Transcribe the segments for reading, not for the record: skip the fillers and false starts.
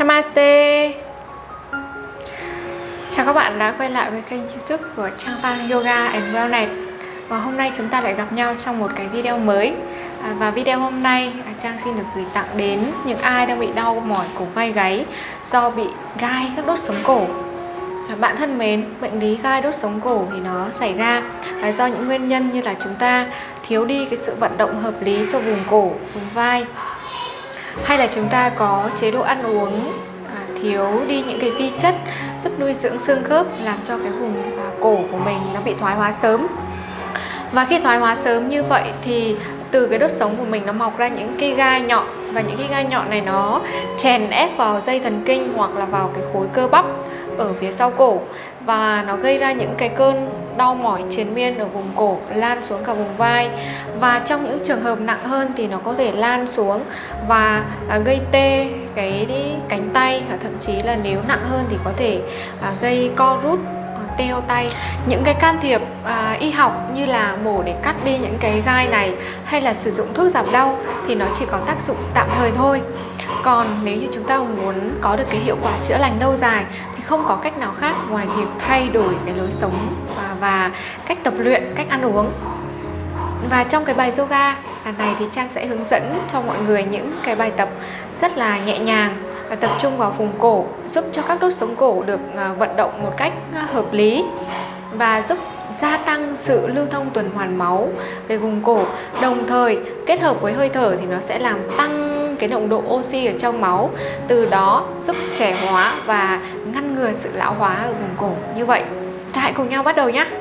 Namaste. Chào các bạn đã quay lại với kênh YouTube của Trang Phan Yoga and Wellness. Và hôm nay chúng ta lại gặp nhau trong một cái video mới. Và video hôm nay Trang xin được gửi tặng đến những ai đang bị đau mỏi cổ vai gáy do bị gai các đốt sống cổ. Bạn thân mến, bệnh lý gai đốt sống cổ thì nó xảy ra do những nguyên nhân như là chúng ta thiếu đi cái sự vận động hợp lý cho vùng cổ, vùng vai, hay là chúng ta có chế độ ăn uống thiếu đi những cái vi chất giúp nuôi dưỡng xương khớp, làm cho cái vùng cổ của mình nó bị thoái hóa sớm. Và khi thoái hóa sớm như vậy thì từ cái đốt sống của mình nó mọc ra những cái gai nhọn, và những cái gai nhọn này nó chèn ép vào dây thần kinh hoặc là vào cái khối cơ bắp ở phía sau cổ, và nó gây ra những cái cơn đau mỏi triền miên ở vùng cổ, lan xuống cả vùng vai. Và trong những trường hợp nặng hơn thì nó có thể lan xuống và gây tê cái cánh tay, và thậm chí là nếu nặng hơn thì có thể gây co rút, teo tay. Những cái can thiệp y học như là mổ để cắt đi những cái gai này, hay là sử dụng thuốc giảm đau thì nó chỉ có tác dụng tạm thời thôi. Còn nếu như chúng ta muốn có được cái hiệu quả chữa lành lâu dài thì không có cách nào khác ngoài việc thay đổi cái lối sống và cách tập luyện, cách ăn uống. Và trong cái bài yoga này thì Trang sẽ hướng dẫn cho mọi người những cái bài tập rất là nhẹ nhàng và tập trung vào vùng cổ, giúp cho các đốt sống cổ được vận động một cách hợp lý và giúp gia tăng sự lưu thông tuần hoàn máu về vùng cổ. Đồng thời kết hợp với hơi thở thì nó sẽ làm tăng cái nồng độ oxy ở trong máu, từ đó giúp trẻ hóa và ngăn ngừa sự lão hóa ở vùng cổ như vậy. Hãy cùng nhau bắt đầu nhé!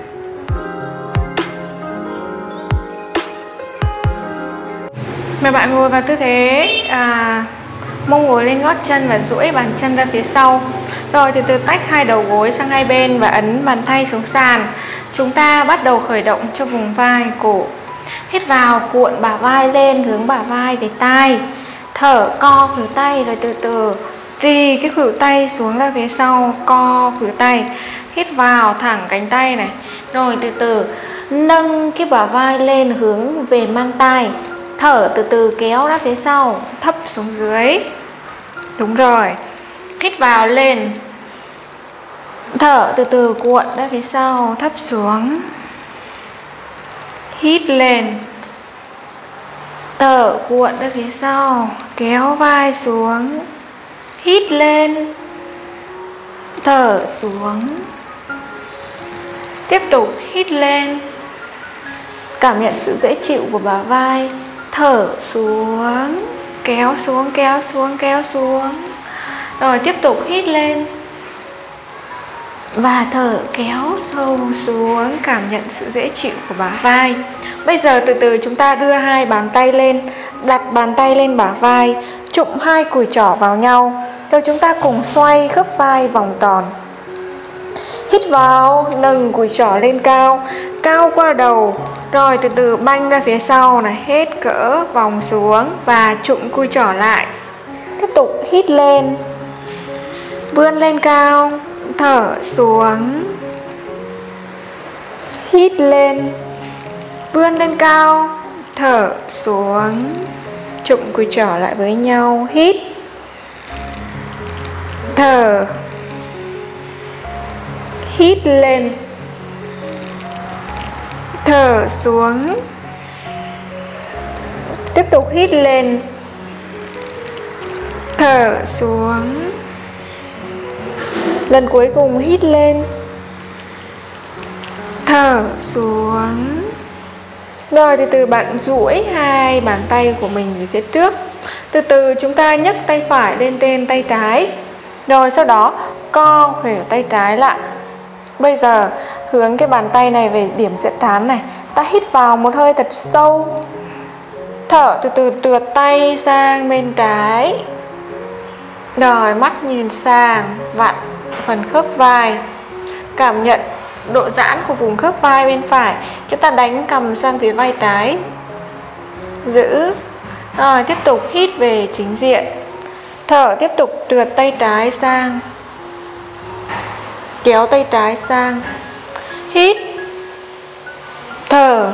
Mời bạn ngồi vào tư thế mông ngồi lên gót chân và duỗi bàn chân ra phía sau. Rồi từ từ tách hai đầu gối sang hai bên và ấn bàn tay xuống sàn. Chúng ta bắt đầu khởi động cho vùng vai, cổ. Hít vào, cuộn bả vai lên, hướng bả vai về tai. Thở, co khuỷu tay, rồi từ từ rì cái khuỷu tay xuống ra phía sau, co khuỷu tay. Hít vào, thẳng cánh tay này. Rồi từ từ nâng cái bả vai lên, hướng về mang tai. Thở từ từ kéo ra phía sau, thấp xuống dưới. Đúng rồi. Hít vào lên. Thở từ từ cuộn ra phía sau, thấp xuống. Hít lên. Thở cuộn ra phía sau, kéo vai xuống. Hít lên. Thở xuống. Tiếp tục hít lên. Cảm nhận sự dễ chịu của bả vai. Thở xuống, kéo xuống, kéo xuống, kéo xuống. Rồi tiếp tục hít lên. Và thở kéo sâu xuống, cảm nhận sự dễ chịu của bả vai. Bây giờ từ từ chúng ta đưa hai bàn tay lên, đặt bàn tay lên bả vai, chụm hai cùi trỏ vào nhau. Rồi chúng ta cùng xoay khớp vai vòng tròn. Hít vào, nâng cùi trỏ lên cao, cao qua đầu. Rồi từ từ banh ra phía sau này, hết cỡ vòng xuống và chụm cùi trỏ lại. Tiếp tục hít lên. Vươn lên cao, thở xuống. Hít lên. Vươn lên cao, thở xuống. Chụm cùi trỏ lại với nhau, hít. Thở. Hít lên. Thở xuống. Tiếp tục hít lên. Thở xuống. Lần cuối cùng hít lên. Thở xuống. Rồi từ từ bạn duỗi hai bàn tay của mình về phía trước. Từ từ chúng ta nhấc tay phải lên trên tay trái. Rồi sau đó co khuỷu tay trái lại. Bây giờ hướng cái bàn tay này về điểm giữa trán này. Ta hít vào một hơi thật sâu. Thở từ từ trượt tay sang bên trái. Rồi mắt nhìn sang, vặn phần khớp vai. Cảm nhận độ giãn của vùng khớp vai bên phải. Chúng ta đánh cầm sang phía vai trái. Giữ. Rồi tiếp tục hít về chính diện. Thở tiếp tục trượt tay trái sang. Kéo tay trái sang. Hít. Thở.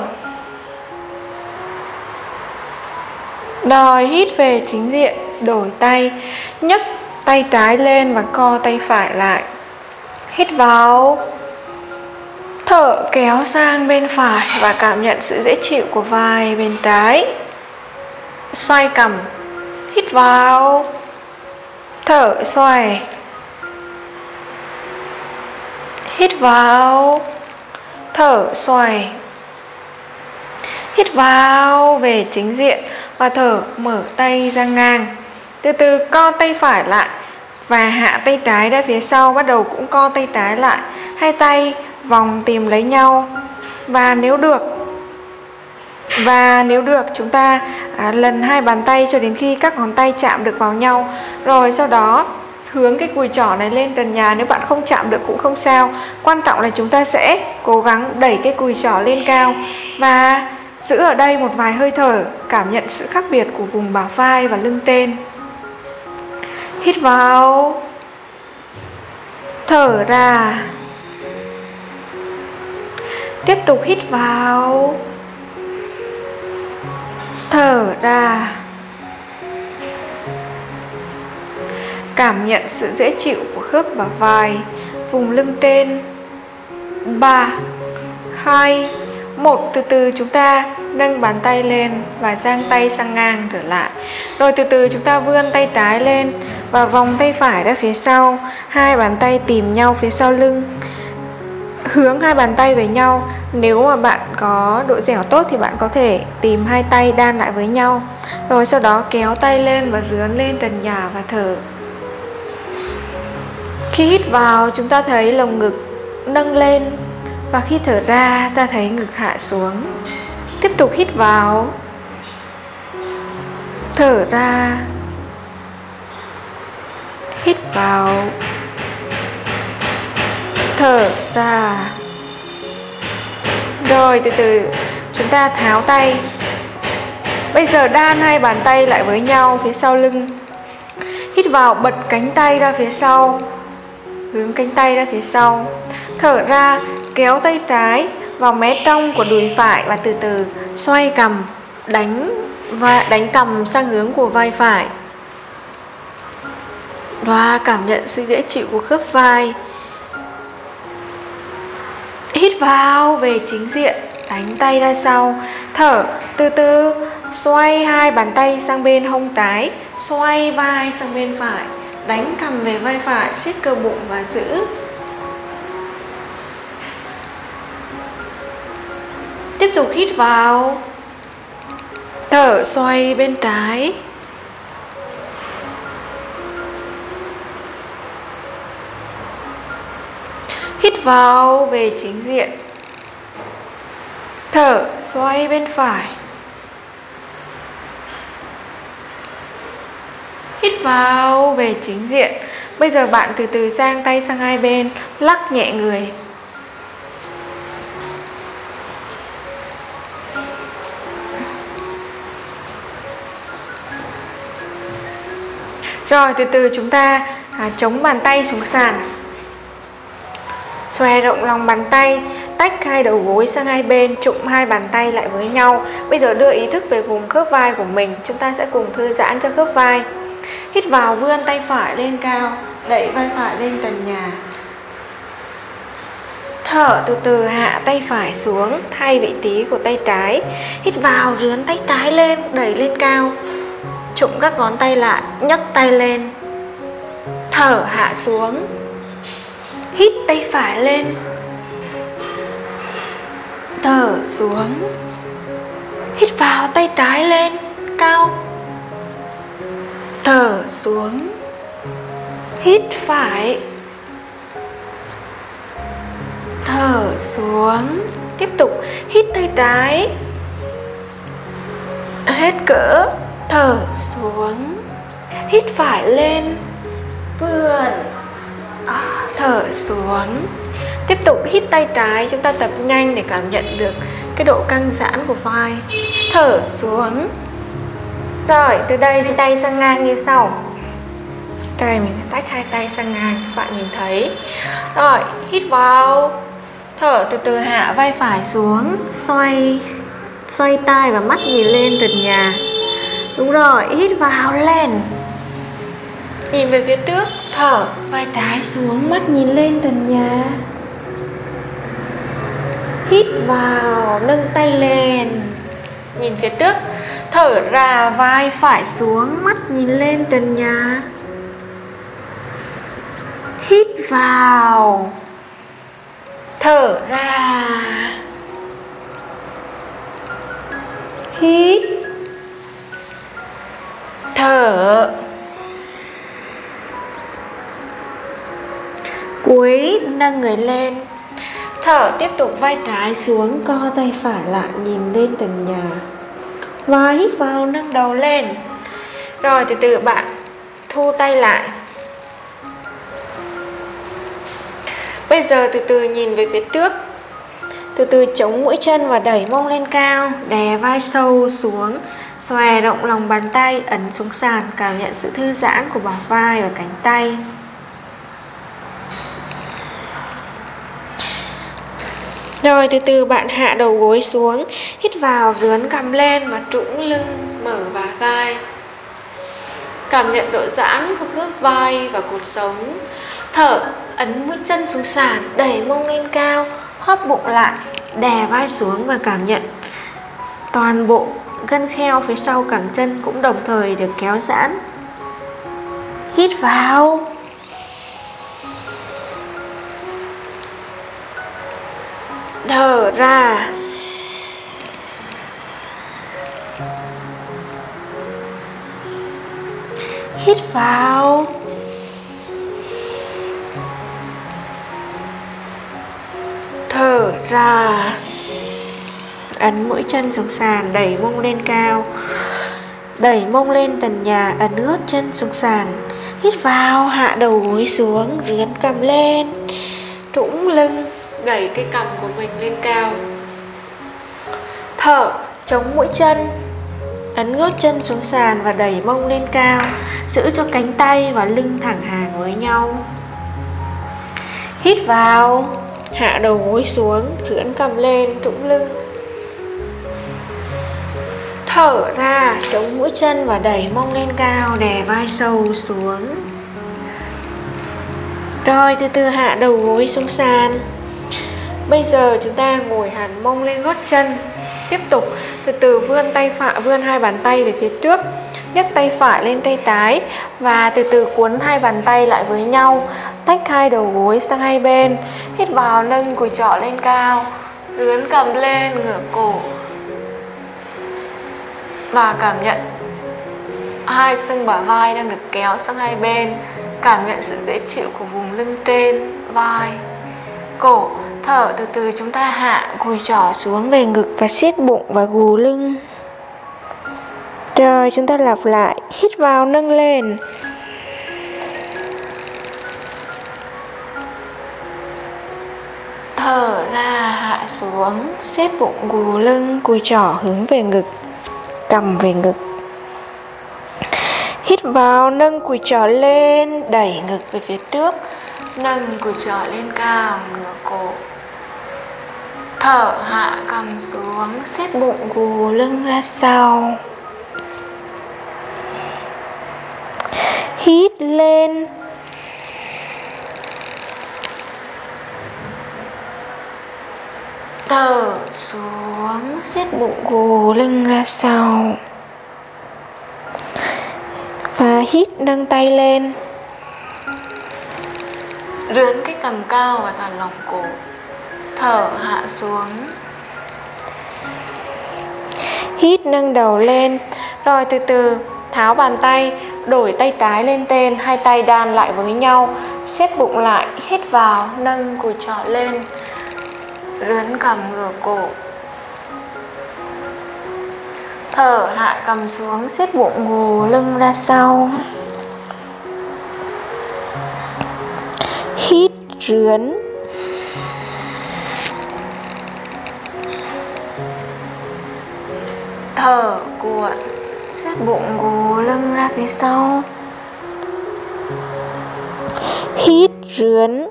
Rồi hít về chính diện, đổi tay, nhấc tay trái lên và co tay phải lại. Hít vào, thở kéo sang bên phải và cảm nhận sự dễ chịu của vai bên trái. Xoay cằm, hít vào, thở xoay, hít vào, thở xoay, hít vào về chính diện và thở mở tay ra ngang. Từ từ co tay phải lại và hạ tay trái ra phía sau, bắt đầu cũng co tay trái lại. Hai tay vòng tìm lấy nhau và nếu được chúng ta lần hai bàn tay cho đến khi các ngón tay chạm được vào nhau. Rồi sau đó hướng cái cùi trỏ này lên trần nhà, nếu bạn không chạm được cũng không sao. Quan trọng là chúng ta sẽ cố gắng đẩy cái cùi trỏ lên cao và giữ ở đây một vài hơi thở, cảm nhận sự khác biệt của vùng bả vai và lưng trên. Hít vào, thở ra, tiếp tục hít vào, thở ra. Cảm nhận sự dễ chịu của khớp bả vai, vùng lưng trên. 3, 2, 1. Từ từ chúng ta nâng bàn tay lên và dang tay sang ngang trở lại. Rồi từ từ chúng ta vươn tay trái lên và vòng tay phải ra phía sau. Hai bàn tay tìm nhau phía sau lưng. Hướng hai bàn tay về nhau. Nếu mà bạn có độ dẻo tốt thì bạn có thể tìm hai tay đan lại với nhau. Rồi sau đó kéo tay lên và rướn lên trần nhà và thở. Khi hít vào chúng ta thấy lồng ngực nâng lên và khi thở ra ta thấy ngực hạ xuống. Tiếp tục hít vào, thở ra, hít vào, thở ra. Rồi từ từ chúng ta tháo tay. Bây giờ đan hai bàn tay lại với nhau phía sau lưng. Hít vào, bật cánh tay ra phía sau, hướng cánh tay ra phía sau. Thở ra, kéo tay trái vào mé trong của đùi phải và từ từ xoay cằm, đánh cằm sang hướng của vai phải. Và cảm nhận sự dễ chịu của khớp vai. Hít vào về chính diện, đánh tay ra sau. Thở, từ từ xoay hai bàn tay sang bên hông trái, xoay vai sang bên phải, đánh cằm về vai phải, siết cơ bụng và giữ. Tiếp tục hít vào, thở xoay bên trái, hít vào về chính diện, thở xoay bên phải, hít vào về chính diện. Bây giờ bạn từ từ giang tay sang hai bên, lắc nhẹ người. Rồi từ từ chúng ta chống bàn tay xuống sàn, xòe rộng lòng bàn tay, tách hai đầu gối sang hai bên, trụm hai bàn tay lại với nhau. Bây giờ đưa ý thức về vùng khớp vai của mình. Chúng ta sẽ cùng thư giãn cho khớp vai. Hít vào, vươn tay phải lên cao, đẩy vai phải lên trần nhà. Thở từ từ hạ tay phải xuống, thay vị trí của tay trái. Hít vào, rướn tay trái lên, đẩy lên cao, trụm các ngón tay lại, nhấc tay lên. Thở hạ xuống, hít tay phải lên, thở xuống. Hít vào, tay trái lên cao, thở xuống, hít phải, thở xuống. Tiếp tục hít tay trái hết cỡ, thở xuống, hít phải lên, vươn, thở xuống. Tiếp tục hít tay trái, chúng ta tập nhanh để cảm nhận được cái độ căng giãn của vai. Thở xuống. Rồi từ đây chúng tay sang ngang như sau. Đây mình tách hai tay sang ngang, các bạn nhìn thấy. Rồi hít vào, thở từ từ hạ vai phải xuống, xoay tai và mắt nhìn lên trần nhà. Đúng rồi, hít vào lên, Nhìn về phía trước, thở, vai trái xuống, mắt nhìn lên trần nhà. Hít vào, nâng tay lên, nhìn phía trước. Thở ra, vai phải xuống, mắt nhìn lên trần nhà. Hít vào, thở ra. Hít, thở. Cuối, nâng người lên. Thở, tiếp tục vai trái xuống, co tay phải lại, nhìn lên trần nhà. Và hít vào, nâng đầu lên. Rồi từ từ bạn thu tay lại. Bây giờ từ từ nhìn về phía trước. Từ từ chống mũi chân và đẩy mông lên cao. Đè vai sâu xuống. Xòe rộng lòng bàn tay, ấn xuống sàn. Cảm nhận sự thư giãn của bả vai và cánh tay. Rồi từ từ bạn hạ đầu gối xuống. Hít vào, rướn cằm lên và trũng lưng, mở bả vai. Cảm nhận độ giãn của khớp vai và cột sống. Thở, ấn mũi chân xuống sàn, đẩy mông lên cao, hóp bụng lại, đè vai xuống và cảm nhận toàn bộ gân kheo phía sau cẳng chân cũng đồng thời được kéo giãn. Hít vào. Thở ra. Hít vào. Thở ra. Ấn mũi chân xuống sàn, đẩy mông lên cao. Đẩy mông lên trần nhà, ấn gót chân xuống sàn. Hít vào, hạ đầu gối xuống, rướn cằm lên, trũng lưng, đẩy cái cằm của mình lên cao. Thở, chống mũi chân, ấn gót chân xuống sàn và đẩy mông lên cao, giữ cho cánh tay và lưng thẳng hàng với nhau. Hít vào, hạ đầu gối xuống, rướn cằm lên, trũng lưng. Thở ra, chống mũi chân và đẩy mông lên cao, đè vai sâu xuống. Rồi từ từ hạ đầu gối xuống sàn. Bây giờ chúng ta ngồi hẳn mông lên gót chân. Tiếp tục từ từ vươn tay phải, vươn hai bàn tay về phía trước, nhấc tay phải lên tay trái và từ từ cuốn hai bàn tay lại với nhau, tách hai đầu gối sang hai bên. Hít vào, nâng cùi trỏ lên cao, rướn cằm lên, ngửa cổ và cảm nhận hai xương bả vai đang được kéo sang hai bên. Cảm nhận sự dễ chịu của vùng lưng trên, vai, cổ. Thở, từ từ chúng ta hạ cùi trỏ xuống về ngực và siết bụng và gù lưng. Rồi chúng ta lặp lại. Hít vào, nâng lên. Thở ra, hạ xuống, siết bụng, gù lưng, cùi trỏ hướng về ngực, cằm về ngực. Hít vào, nâng cùi trỏ lên, đẩy ngực về phía trước, nâng cùi trỏ lên cao, ngửa cổ. Thở, hạ cằm xuống, siết bụng, gù lưng ra sau. Hít lên. Thở xuống, siết bụng, gù lưng ra sau. Và hít, nâng tay lên, rướn cái cằm cao và thả lỏng cổ. Thở, hạ xuống. Hít, nâng đầu lên. Rồi từ từ tháo bàn tay, đổi tay trái lên trên, hai tay đan lại với nhau, siết bụng lại. Hít vào, nâng cùi trỏ lên, rướn cằm, ngửa cổ. Thở, hạ cằm xuống, siết bụng, gù lưng ra sau. Hít, rướn. Thở, cuộn, siết bụng, gù lưng ra phía sau. Hít, rướn.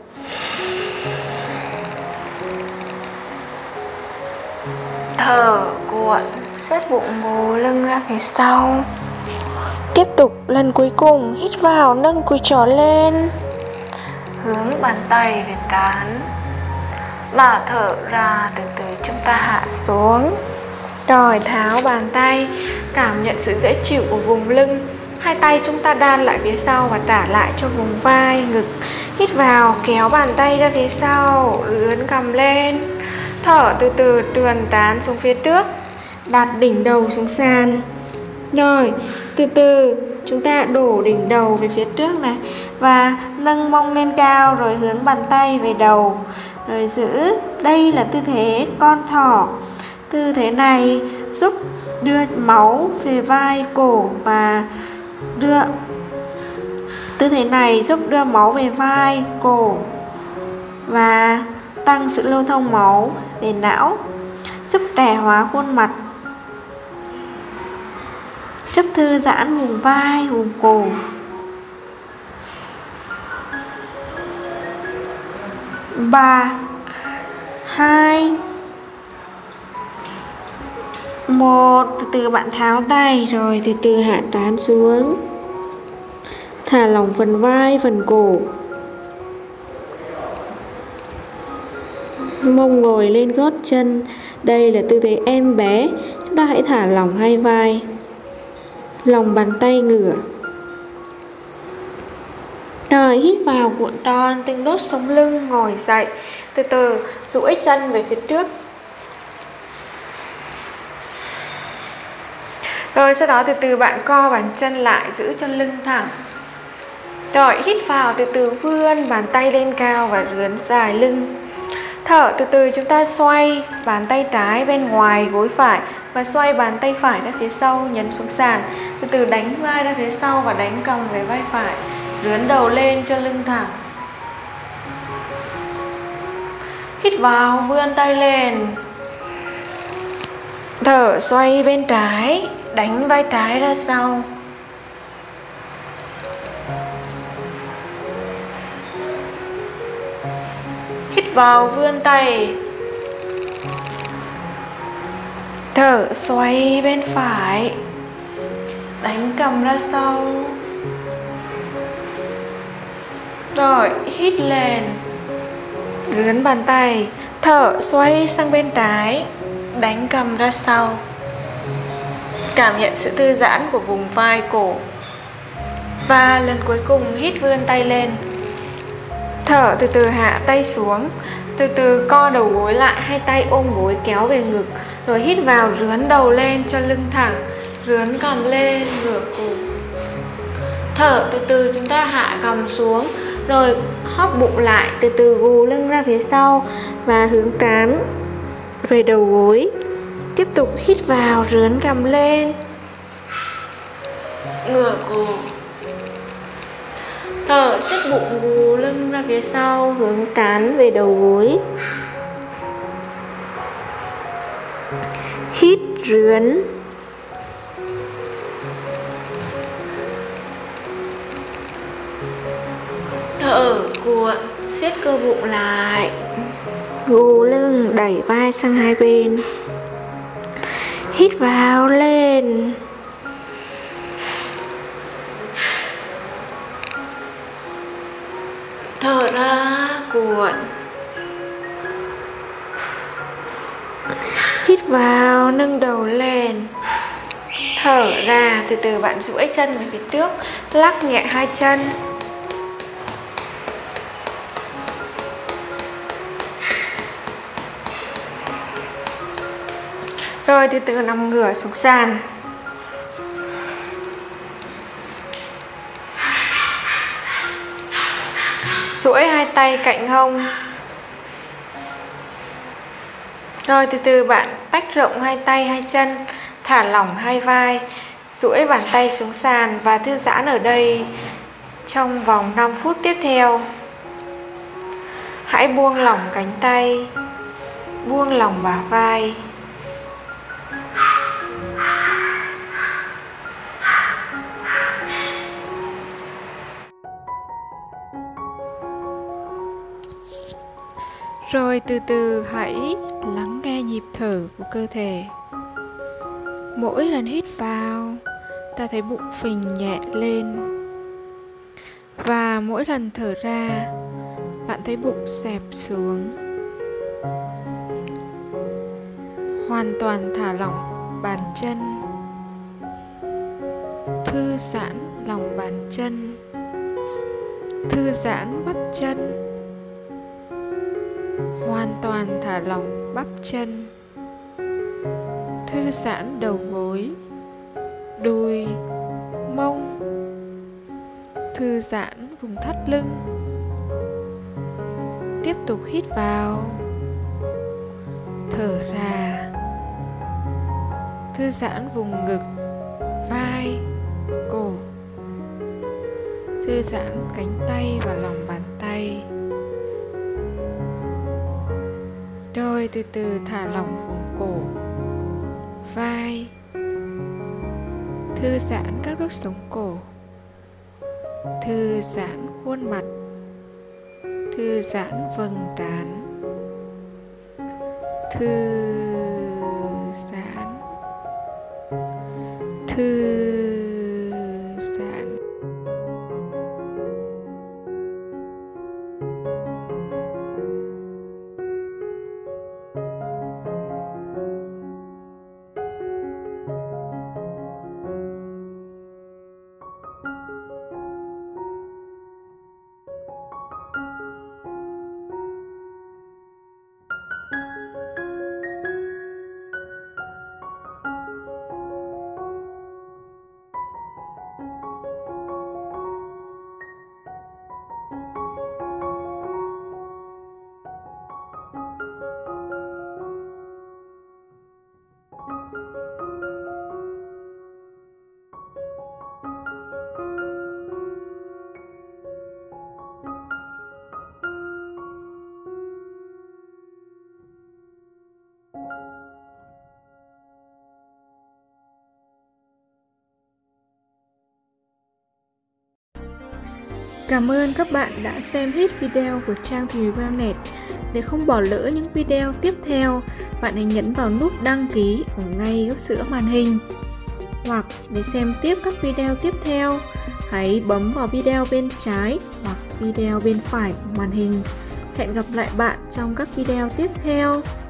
Thở, cuộn, siết bụng, gù lưng ra phía sau. Tiếp tục lần cuối cùng, hít vào nâng cùi trỏ lên, hướng bàn tay về trán, và thở ra từ từ chúng ta hạ xuống. Rồi tháo bàn tay, cảm nhận sự dễ chịu của vùng lưng. Hai tay chúng ta đan lại phía sau và trả lại cho vùng vai, ngực. Hít vào, kéo bàn tay ra phía sau, ướn cằm lên. Thở từ từ trườn trán xuống phía trước, đặt đỉnh đầu xuống sàn. Rồi, từ từ chúng ta đổ đỉnh đầu về phía trước này và nâng mông lên cao rồi hướng bàn tay về đầu. Rồi giữ, đây là tư thế con thỏ. Tư thế này giúp đưa máu về vai, cổ và tư thế này giúp đưa máu về vai, cổ và tăng sự lưu thông máu về não, giúp trẻ hóa khuôn mặt, giúp thư giãn vùng vai, vùng cổ. 3, 2, 1. Từ từ bạn tháo tay rồi từ từ hạ trán xuống. Thả lỏng phần vai, phần cổ. Mông ngồi lên gót chân. Đây là tư thế em bé. Chúng ta hãy thả lỏng hai vai, lòng bàn tay ngửa. Rồi hít vào cuộn tròn từng đốt sống lưng, ngồi dậy. Từ từ duỗi chân về phía trước. Rồi sau đó từ từ bạn co bàn chân lại, giữ cho lưng thẳng. Rồi hít vào, từ từ vươn bàn tay lên cao và rướn dài lưng. Thở từ từ chúng ta xoay bàn tay trái bên ngoài gối phải và xoay bàn tay phải ra phía sau, nhấn xuống sàn. Từ từ đánh vai ra phía sau và đánh còng về vai phải, rướn đầu lên cho lưng thẳng. Hít vào, vươn tay lên. Thở xoay bên trái, đánh vai trái ra sau. Hít vào, vươn tay. Thở xoay bên phải, đánh cầm ra sau. Rồi hít lên, rướn bàn tay. Thở xoay sang bên trái, đánh cầm ra sau. Cảm nhận sự thư giãn của vùng vai, cổ. Và lần cuối cùng hít vươn tay lên. Thở từ từ hạ tay xuống. Từ từ co đầu gối lại, hai tay ôm gối kéo về ngực. Rồi hít vào, rướn đầu lên cho lưng thẳng, rướn cằm lên, ngửa cổ. Thở từ từ chúng ta hạ cằm xuống. Rồi hóp bụng lại, từ từ gù lưng ra phía sau và hướng trán về đầu gối. Tiếp tục hít vào, rướn cằm lên, ngửa cổ. Thở xếp bụng, gù lưng ra phía sau, hướng trán về đầu gối. Hít, rướn. Thở cuộn, siết cơ bụng lại, gù lưng, đẩy vai sang hai bên. Hít vào, lên. Thở ra, cuộn. Hít vào, nâng đầu lên. Thở ra, từ từ bạn duỗi chân về phía trước, lắc nhẹ hai chân. Rồi từ từ nằm ngửa xuống sàn. Duỗi hai tay cạnh hông. Rồi từ từ bạn tách rộng hai tay hai chân, thả lỏng hai vai, duỗi bàn tay xuống sàn và thư giãn ở đây trong vòng 5 phút tiếp theo. Hãy buông lỏng cánh tay, buông lỏng bả vai. Rồi từ từ hãy lắng nghe nhịp thở của cơ thể. Mỗi lần hít vào, ta thấy bụng phình nhẹ lên. Và mỗi lần thở ra, bạn thấy bụng xẹp xuống. Hoàn toàn thả lỏng bàn chân, thư giãn lòng bàn chân, thư giãn bắp chân, hoàn toàn thả lỏng bắp chân, thư giãn đầu gối, đùi, mông, thư giãn vùng thắt lưng. Tiếp tục hít vào, thở ra, thư giãn vùng ngực, vai, cổ, thư giãn cánh tay và lòng bàn tay. Rồi từ từ thả lỏng vùng cổ, vai, thư giãn các đốt sống cổ, thư giãn khuôn mặt, thư giãn vầng trán, thư giãn, thư giãn. Cảm ơn các bạn đã xem hết video của Trang Thùy Wellness. Để không bỏ lỡ những video tiếp theo, bạn hãy nhấn vào nút đăng ký ở ngay góc giữa màn hình. Hoặc để xem tiếp các video tiếp theo, hãy bấm vào video bên trái hoặc video bên phải của màn hình. Hẹn gặp lại bạn trong các video tiếp theo.